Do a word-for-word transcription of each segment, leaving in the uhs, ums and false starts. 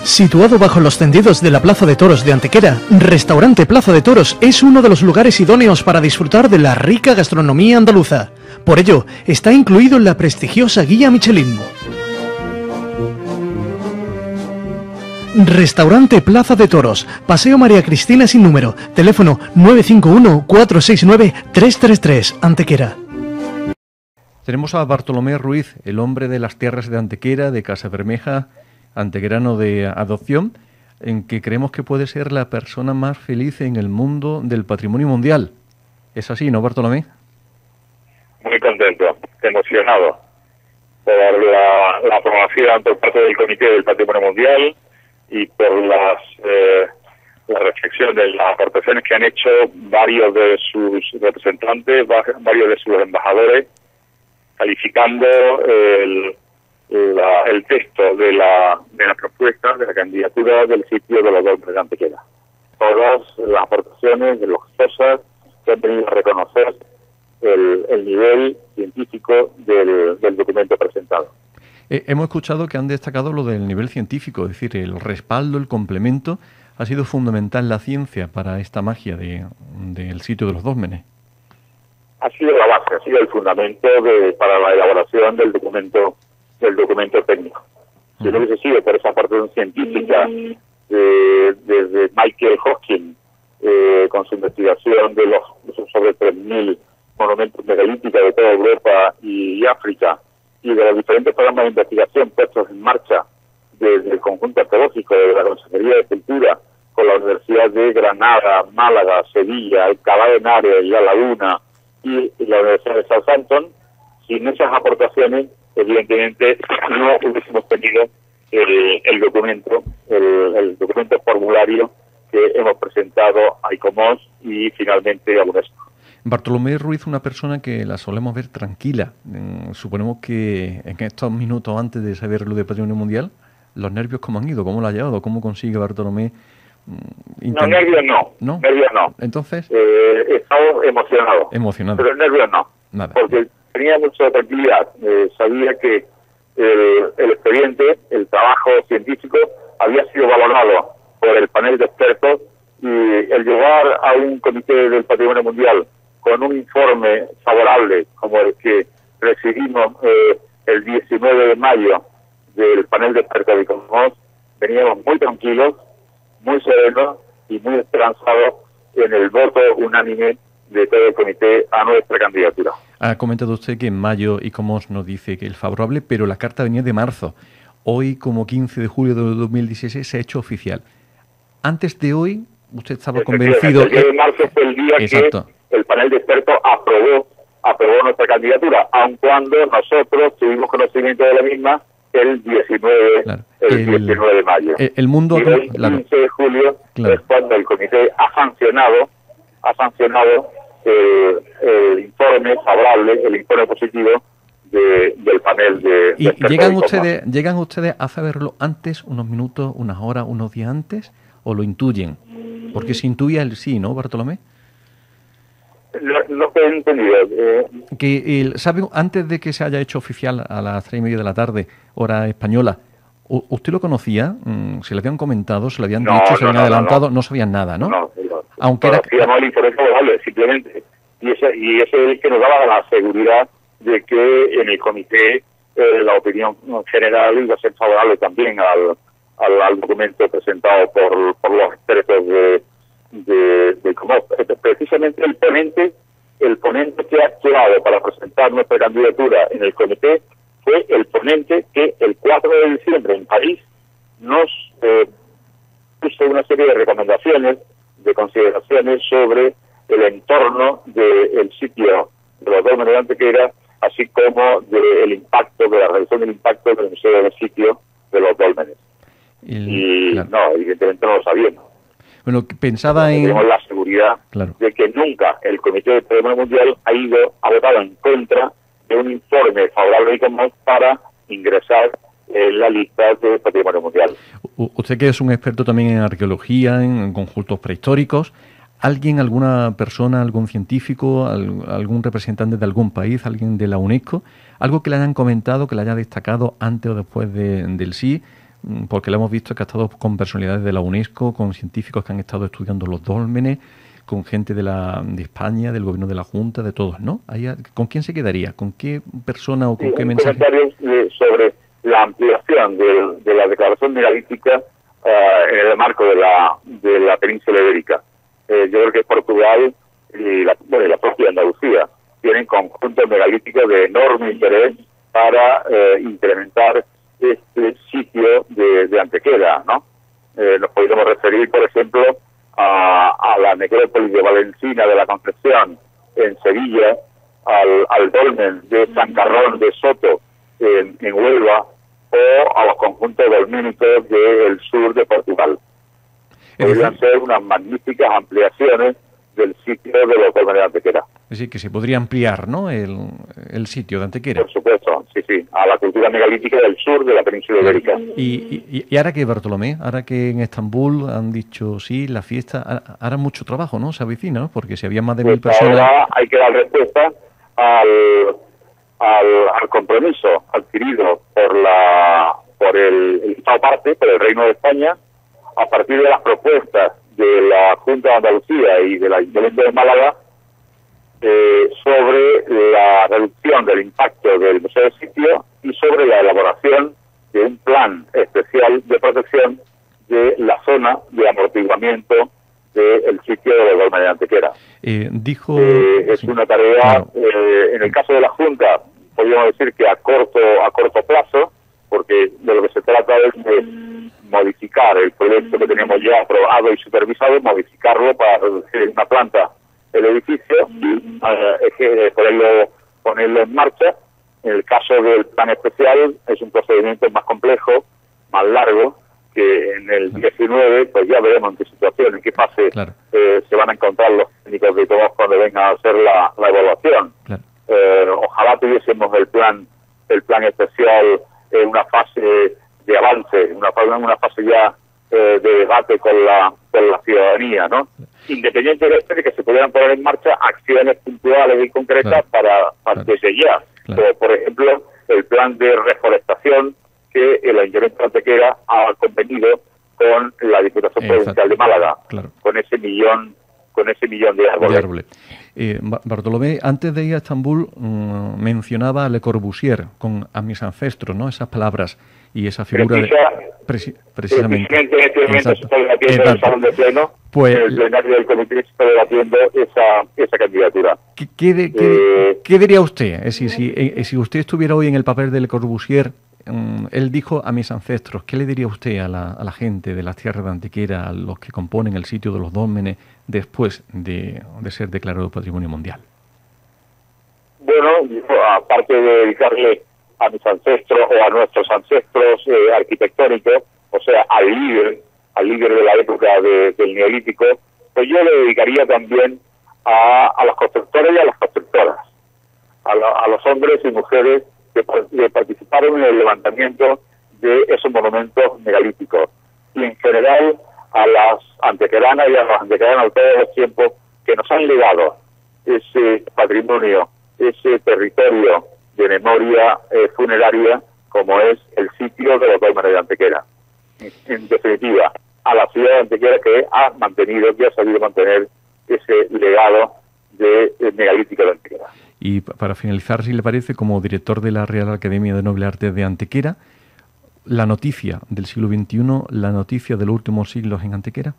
Situado bajo los tendidos de la Plaza de Toros de Antequera, Restaurante Plaza de Toros es uno de los lugares idóneos para disfrutar de la rica gastronomía andaluza. Por ello, está incluido en la prestigiosa guía Michelin. Restaurante Plaza de Toros, Paseo María Cristina sin número, teléfono nueve cinco uno, cuatro seis nueve, tres tres tres, Antequera. Tenemos a Bartolomé Ruiz, el hombre de las tierras de Antequera, de Casabermeja, antequerano de adopción, en que creemos que puede ser la persona más feliz en el mundo del patrimonio mundial. ¿Es así, no, Bartolomé? Muy contento, emocionado por la, la aprobación por parte del Comité del Patrimonio Mundial y por las, eh, las reflexiones, las aportaciones que han hecho varios de sus representantes, varios de sus embajadores, calificando el La, el texto de la, de la propuesta, de la candidatura del sitio de los Dólmenes de Antequera. Todas las aportaciones de los cosas que han venido a reconocer el, el nivel científico del, del documento presentado. Eh, hemos escuchado que han destacado lo del nivel científico, es decir, el respaldo, el complemento, ha sido fundamental la ciencia para esta magia de, del sitio de los Dólmenes. Ha sido la base, ha sido el fundamento de, para la elaboración del documento del documento técnico. Si no hubiese sido por esa parte científica de, desde Michael Hoskin, eh, con su investigación de los sobre tres mil monumentos megalíticos de toda Europa y África, y de los diferentes programas de investigación puestos en marcha desde el conjunto arqueológico de la Consejería de Cultura, con la Universidad de Granada, Málaga, Sevilla, Alcalá de Henares, La Laguna y la Universidad de Southampton, sin esas aportaciones evidentemente no hubiésemos tenido el, el documento, el, el documento formulario que hemos presentado a ICOMOS y finalmente a UNESCO. Bartolomé Ruiz, una persona que la solemos ver tranquila. Eh, suponemos que en estos minutos antes de saber lo de Patrimonio Mundial, los nervios cómo han ido, cómo lo ha llevado, cómo consigue Bartolomé. Intent... No, nervios no, no, nervios no. Entonces, eh, he estado emocionado, emocionado, pero nervios no, nada. Porque tenía mucha tranquilidad, eh, sabía que el, el expediente, el trabajo científico había sido valorado por el panel de expertos y el llegar a un comité del patrimonio mundial con un informe favorable como el que recibimos eh, el diecinueve de mayo del panel de expertos de ICOMOS, veníamos muy tranquilos, muy serenos y muy esperanzados en el voto unánime de todo el comité a nuestra candidatura. Ha comentado usted que en mayo ICOMOS nos dice que es favorable, pero la carta venía de marzo. Hoy, como quince de julio de dos mil dieciséis, se ha hecho oficial. Antes de hoy, usted estaba convencido... El día de marzo fue el día Exacto. que el panel de expertos aprobó, aprobó nuestra candidatura, aun cuando nosotros tuvimos conocimiento de la misma el diecinueve, claro. el, el diecinueve de mayo. El, el mundo... Y el claro. quince de julio claro. es cuando el comité ha sancionado, ha sancionado el, el informe favorable, el informe positivo de, del panel de... ¿Y de llegan ustedes, llegan ustedes a saberlo antes, unos minutos, unas horas, unos días antes, o lo intuyen? Porque se intuye el sí, ¿no, Bartolomé? No, no he entendido. Eh... Que el, ¿sabe, antes de que se haya hecho oficial a las tres y media de la tarde, hora española, ¿usted lo conocía? ¿Se le habían comentado? ¿Se le habían no, dicho? No, ¿Se le habían no, adelantado? No, no. no sabían nada, ¿no? No, no. Aunque era... Conocíamos el informe favorable, simplemente. Y ese, y ese es el que nos daba la seguridad de que en el comité eh, la opinión general iba a ser favorable también al, al, al documento presentado por, por los expertos de, de, de ICOMOS. Precisamente el ponente, el ponente que ha actuado para presentar nuestra candidatura en el comité fue el ponente que el cuatro de diciembre en París nos eh, puso una serie de recomendaciones, de consideraciones sobre el entorno del sitio de los Dólmenes de Antequera, así como del impacto, de la reducción del impacto del museo del sitio de los Dólmenes. El, y claro. no, evidentemente no lo sabíamos. Bueno, pensaba en... Tenemos la seguridad claro. de que nunca el Comité del Patrimonio Mundial ha ido, ha votado en contra de un informe favorable a ICOMOS para ingresar en la lista de Patrimonio Mundial. U usted que es un experto también en arqueología, en conjuntos prehistóricos, ¿alguien, alguna persona, algún científico, al, algún representante de algún país, alguien de la UNESCO, algo que le hayan comentado, que le haya destacado antes o después de, del sí, porque lo hemos visto que ha estado con personalidades de la UNESCO, con científicos que han estado estudiando los dólmenes, con gente de la de España, del gobierno de la Junta, de todos, ¿no? Ahí, ¿con quién se quedaría? ¿Con qué persona o con sí, qué un mensaje? Comentario sobre la ampliación de, de la declaración megalítica uh, en el marco de la de la península ibérica. Eh, yo creo que Portugal y la, bueno, la propia Andalucía tienen conjuntos megalíticos de enorme interés para eh, incrementar este sitio de, de Antequera, ¿no? Eh, nos podríamos referir, por ejemplo, a, a la necrópolis de Valencina de la Concepción en Sevilla, al, al dolmen de San Carrón de Soto en, en Huelva, o a los conjuntos dolménicos del sur de Portugal. Podrían ser unas magníficas ampliaciones del sitio de los dólmenes de Antequera. Es decir, que se podría ampliar, ¿no?, el, el sitio de Antequera. Por supuesto, sí, sí, a la cultura megalítica del sur de la península ibérica. Y, y, y ahora que, Bartolomé, ahora que en Estambul han dicho sí, la fiesta, ahora mucho trabajo, ¿no?, se avecina, ¿no?, porque si había más de pues mil personas... Ahora hay que dar respuesta al, al, al compromiso adquirido por la por el, el Estado parte, por el Reino de España, a partir de las propuestas de la Junta de Andalucía y del Ayuntamiento de Málaga, eh, sobre la reducción del impacto del museo del sitio y sobre la elaboración de un plan especial de protección de la zona de amortiguamiento del sitio de los dólmenes de Antequera. Eh, dijo... Eh, es sí, una tarea, claro. eh, en el caso de la Junta, podríamos decir que a corto a corto plazo, porque de lo que se trata es de modificar el proyecto que tenemos ya aprobado y supervisado, modificarlo para reducir en una planta el edificio y eh, ponerlo, ponerlo en marcha. En el caso del plan especial es un procedimiento más complejo, más largo, que en el diecinueve pues ya veremos en qué situación, en qué fase Claro. eh, se van a encontrar los técnicos de todos cuando vengan a hacer la, la evaluación. Claro. Eh, ojalá tuviésemos el plan el plan especial en una fase de avance, una, una fase ya eh, de debate con la con la ciudadanía, ¿no? Independientemente de que se pudieran poner en marcha acciones puntuales y concretas, claro, para, para claro, desde ya. Claro. Como, por ejemplo, el plan de reforestación que el Ayuntamiento de Antequera ha convenido con la Diputación Exacto. Provincial de Málaga, Claro. con ese millón con ese millón de árboles. De árboles. Eh, Bartolomé, antes de ir a Estambul, mmm, mencionaba a Le Corbusier con a mis ancestros, ¿no? Esas palabras y esa figura Precisa, de... Preci precisamente. En este momento se está debatiendo en el salón de pleno, pues, en el plenario del comité se está debatiendo esa, esa candidatura. ¿Qué, qué, de, qué, eh, ¿Qué diría usted? Es decir, si, eh, si usted estuviera hoy en el papel de Le Corbusier, um, él dijo a mis ancestros, ¿qué le diría usted a la, a la gente de las tierras de Antequera, a los que componen el sitio de los dólmenes, después de, de ser declarado Patrimonio Mundial? Bueno, aparte de dedicarle a mis ancestros o a nuestros ancestros eh, arquitectónicos, o sea, al líder, al líder de la época de, del Neolítico, pues yo le dedicaría también a, a los constructores y a las constructoras, a, la, a los hombres y mujeres que, que participaron en el levantamiento de esos monumentos megalíticos, y en general a las antequeranas y a los antequeranos de todos los tiempos que nos han legado ese patrimonio, ese territorio de memoria eh, funeraria como es el sitio de los dólmenes de Antequera. En, en definitiva, a la ciudad de Antequera que ha mantenido, que ha sabido mantener ese legado de, de megalítico de Antequera. Y para finalizar, si le parece, como director de la Real Academia de Nobles Artes de Antequera, la noticia del siglo veintiuno, la noticia de los últimos siglos en Antequera,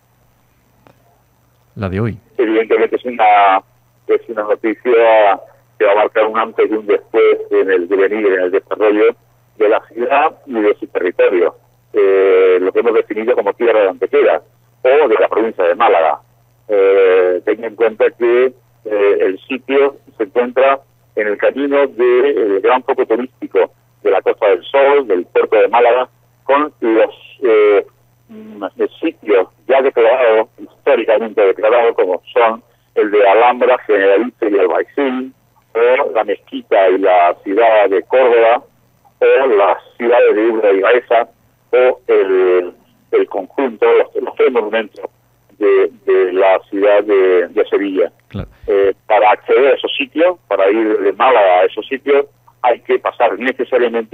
la de hoy. Evidentemente es una, es una noticia que va a marcar un antes y un después en el devenir, en el desarrollo de la ciudad y de su territorio, eh, lo que hemos definido como tierra de Antequera o de la provincia de Málaga. Eh, ten en cuenta que eh, el sitio se encuentra en el camino del gran foco turístico de la Costa del Sol, del puerto de Málaga, con los eh, sitios ya declarados, históricamente declarados, como son el de Alhambra, Generalife y Albaicín, o la Mezquita y la ciudad de Córdoba, o las ciudades de Úbeda y Baeza, o el, el conjunto, los, los tres monumentos de, de la ciudad de, de Sevilla. Claro. Eh, para acceder a esos sitios, para ir de Málaga a esos sitios, hay que pasar necesariamente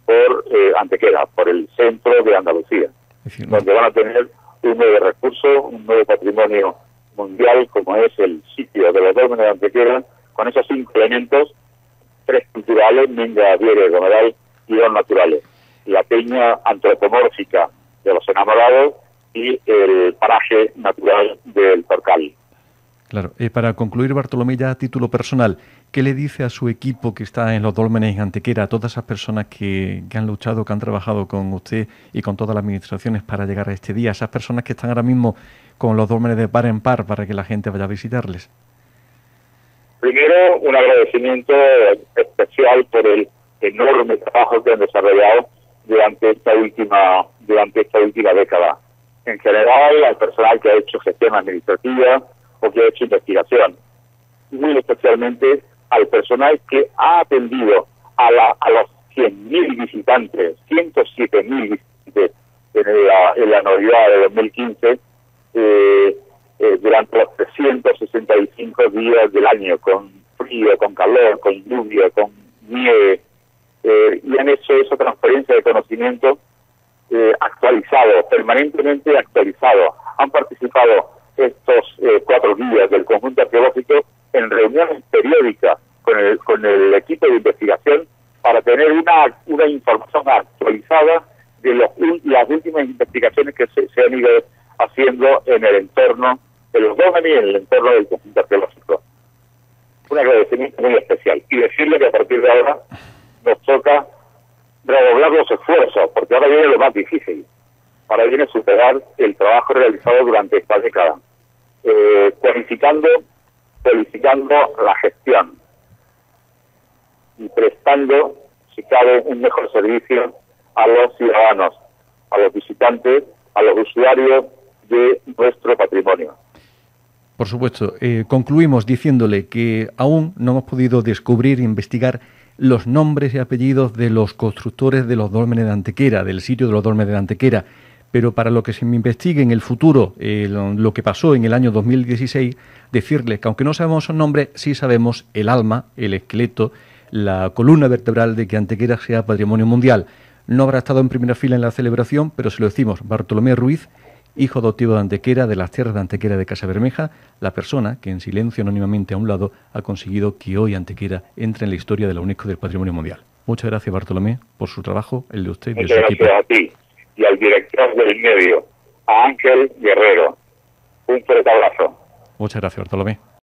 por eh, Antequera, por el centro de Andalucía, decir, donde van a tener un nuevo recurso, un nuevo patrimonio mundial, como es el sitio de los dólmenes de Antequera, con esos cinco elementos, tres culturales, minga, viera, gomeral, y dos naturales. La peña antropomórfica de los enamorados y el paraje natural del Torcal. Claro. Eh, para concluir, Bartolomé, ya a título personal, ¿qué le dice a su equipo que está en los dólmenes en Antequera, a todas esas personas que, que han luchado, que han trabajado con usted y con todas las administraciones para llegar a este día, esas personas que están ahora mismo con los dólmenes de par en par para que la gente vaya a visitarles? Primero, un agradecimiento especial por el enorme trabajo que han desarrollado durante esta última durante esta última década. En general, al personal que ha hecho gestión administrativa o que ha hecho investigación. Muy especialmente al personal que ha atendido a, la, a los cien mil visitantes, ciento siete mil visitantes en la, en la Navidad de dos mil quince, eh, eh, durante los trescientos sesenta y cinco días del año, con frío, con calor, con lluvia, con nieve, eh, y han hecho esa transferencia de conocimiento eh, actualizado, permanentemente actualizado. Han participado estos eh, cuatro días del conjunto arqueológico en reuniones periódicas con el, con el equipo de investigación para tener una, una información actualizada de los, las últimas investigaciones que se, se han ido haciendo en el entorno de los dólmenes y en el entorno del conjunto arqueológico. Un agradecimiento muy especial. Y decirle que a partir de ahora nos toca redoblar los esfuerzos, porque ahora viene lo más difícil. Ahora viene superar el trabajo realizado durante esta década, eh, cualificando, cualificando la gestión y prestando, si cabe, un mejor servicio a los ciudadanos, a los visitantes, a los usuarios de nuestro patrimonio. Por supuesto. Eh, concluimos diciéndole que aún no hemos podido descubrir e investigar los nombres y apellidos de los constructores de los dólmenes de Antequera, del sitio de los dólmenes de Antequera, pero para lo que se me investigue en el futuro, eh, lo, lo que pasó en el año dos mil dieciséis, decirles que aunque no sabemos sus nombres, sí sabemos el alma, el esqueleto, la columna vertebral de que Antequera sea patrimonio mundial. No habrá estado en primera fila en la celebración, pero se lo decimos, Bartolomé Ruiz, hijo adoptivo de Antequera, de las tierras de Antequera de Casabermeja, la persona que en silencio anónimamente a un lado ha conseguido que hoy Antequera entre en la historia de la UNESCO del Patrimonio Mundial. Muchas gracias, Bartolomé, por su trabajo, el de usted y de su equipo. Muchas gracias a ti y al director del medio, a Ángel Guerrero. Un fuerte abrazo. Muchas gracias, Bartolomé.